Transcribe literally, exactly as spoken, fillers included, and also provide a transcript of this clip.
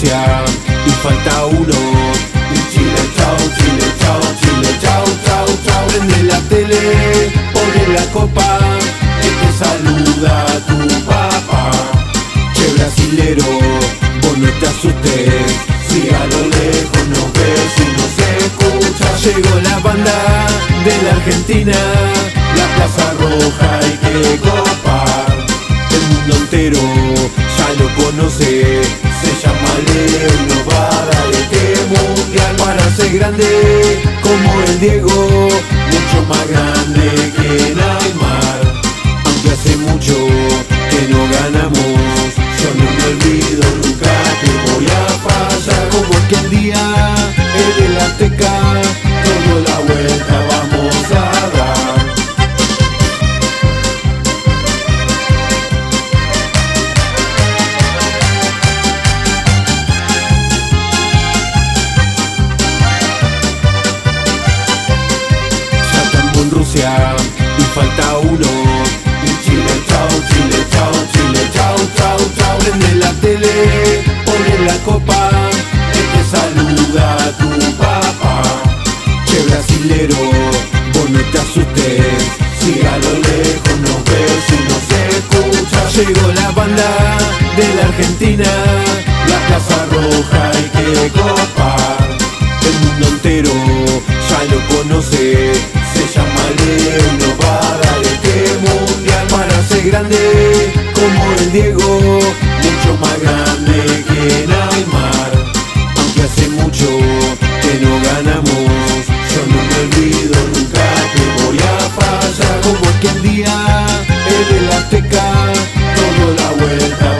Rusia y falta uno. Y Chile, chau, Chile, chau, Chile, chau, chau, chau. Prende la tele, pone la copa, que te saluda tu papá. Che brasilero, vos no te asustes, si a lo lejos nos ves y nos escuchas. Llegó la banda de la Argentina, la Plaza Roja hay que copar. El mundo entero ya lo conoce, se llama Leo y nos va a dar este mundial. Para ser grande como el Diego, mucho más grande que Neymar. Aunque hace mucho que no ganamos, yo no me olvido nunca que voy a fallar. Como aquel día en el Azteca, toda la vuelta vamos a dar. Ya estamos en Rusia y falta uno. Y Chile, chau, Chile, chau, Chile, chau, chau, chau. Prende la tele, pone la copa, que te saluda tu papá. Che brasilero, vos no te asustes, si a lo lejos nos ves y nos escuchas. Llegó la banda de la Argentina, la Plaza Roja hay que copar. El mundo entero ya lo conoce, se llama Leo y nos va a dar este mundial. Para ser grande como el Diego, mucho más grande que Neymar. Aunque hace mucho que no ganamos, yo no me olvido nunca que voy a fallar. Como aquel día en el Azteca, toda la vuelta